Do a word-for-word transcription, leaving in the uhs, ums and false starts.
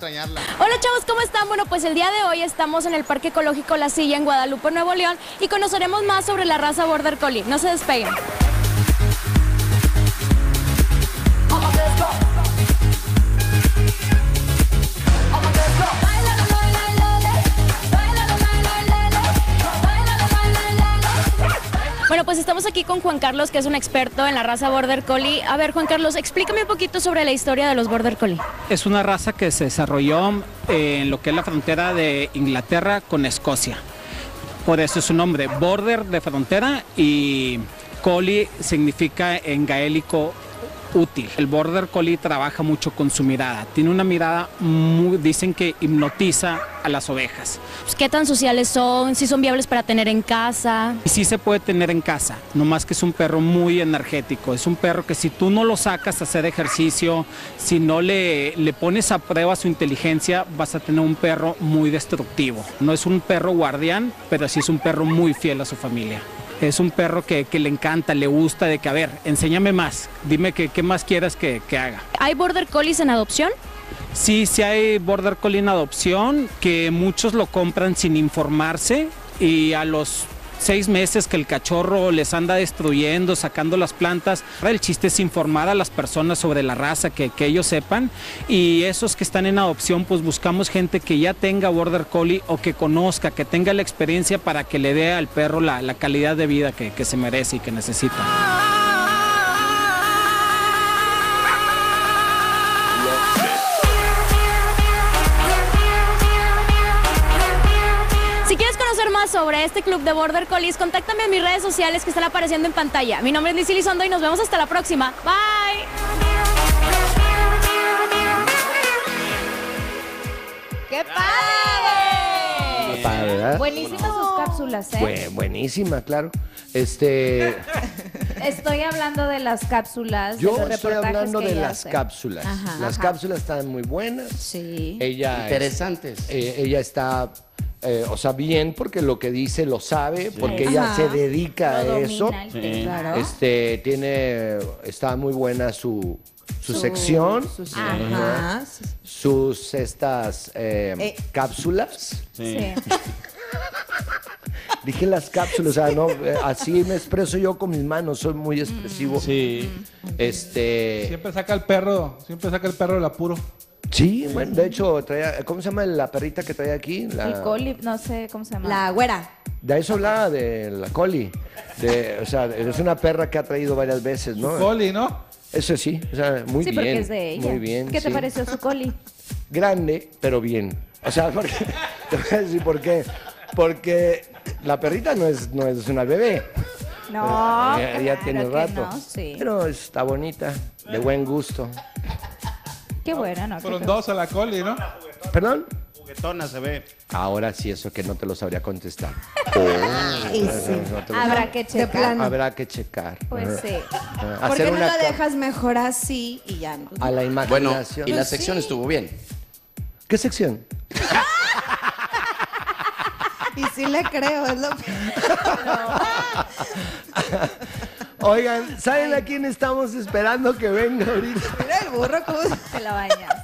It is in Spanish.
extrañarla. Hola chavos, ¿cómo están? Bueno, pues el día de hoy estamos en el Parque Ecológico La Silla en Guadalupe, Nuevo León y conoceremos más sobre la raza Border Collie. No se despeguen. Bueno, pues estamos aquí con Juan Carlos, que es un experto en la raza Border Collie. A ver, Juan Carlos, explícame un poquito sobre la historia de los Border Collie. Es una raza que se desarrolló en lo que es la frontera de Inglaterra con Escocia. Por eso es su nombre, Border de frontera, y Collie significa en gaélico útil. El Border Collie trabaja mucho con su mirada. Tiene una mirada, muy, dicen que hipnotiza a las ovejas. Pues, ¿qué tan sociales son? ¿Si son viables para tener en casa? Y sí se puede tener en casa, nomás que es un perro muy energético. Es un perro que si tú no lo sacas a hacer ejercicio, si no le, le pones a prueba su inteligencia, vas a tener un perro muy destructivo. No es un perro guardián, pero sí es un perro muy fiel a su familia. Es un perro que, que le encanta, le gusta, de que, a ver, enséñame más, dime qué más quieras que, que haga. ¿Hay Border Collies en adopción? Sí, sí hay Border Collie en adopción, que muchos lo compran sin informarse y a los seis meses que el cachorro les anda destruyendo, sacando las plantas. El chiste es informar a las personas sobre la raza, que, que ellos sepan, y esos que están en adopción, pues buscamos gente que ya tenga Border Collie o que conozca, que tenga la experiencia para que le dé al perro la, la calidad de vida que, que se merece y que necesita. Si quieres conocer más sobre este club de Border Collies, contáctame en mis redes sociales que están apareciendo en pantalla. Mi nombre es Liz Elizondo y nos vemos hasta la próxima. Bye. ¡Qué padre! Qué padre, ¿verdad? Buenísimas sus cápsulas, ¿eh? Buen, buenísima, claro. Este, Estoy hablando de las cápsulas. yo de los estoy reportajes hablando que de ella las hace. cápsulas. Ajá, las ajá. cápsulas están muy buenas. Sí. Ella Interesantes. es- eh, ella está, eh, o sea, bien porque lo que dice lo sabe, porque ella Ajá. se dedica a Lo eso. domina el tema, claro. Este, tiene, está muy buena su, su, sección, sus- Ajá. sus estas eh, Eh. cápsulas. Sí. Dije las cápsulas, o sea, no, eh, así me expreso yo con mis manos, soy muy expresivo. Sí. Este, Siempre saca el perro, siempre saca el perro del apuro. sí, bueno, de hecho, traía, ¿cómo se llama la perrita que traía aquí? La, El coli, no sé cómo se llama. La güera. de eso hablaba, de la Coli. De, o sea, es una perra que ha traído varias veces, ¿no? Coli, ¿no? Eso sí, o sea, muy sí, bien. porque es de ella. Muy bien. ¿Qué te sí. pareció su coli? Grande, pero bien. O sea, porque, te voy a decir por qué. Porque la perrita no es, no es una bebé. No, ya, ya claro tiene que rato. no, sí. Pero está bonita, de buen gusto. Qué bueno, ¿no? Qué Fueron feo. dos a la Coli, ¿no? ¿Perdón? Juguetona se ve. Ahora sí, eso que no te lo sabría contestar. Y sí. No te lo- Habrá que De checar. plano. Habrá que checar. Pues sí. Ajá. ¿Por Hacer qué no una la ca- dejas mejor así y ya? no? a la Bueno, imaginación. y la Pues sección sí. estuvo bien. ¿Qué sección? Y sí le creo, es lo Oigan, ¿saben a quién estamos esperando que venga ahorita? Mira el burro cómo... Te la bañas.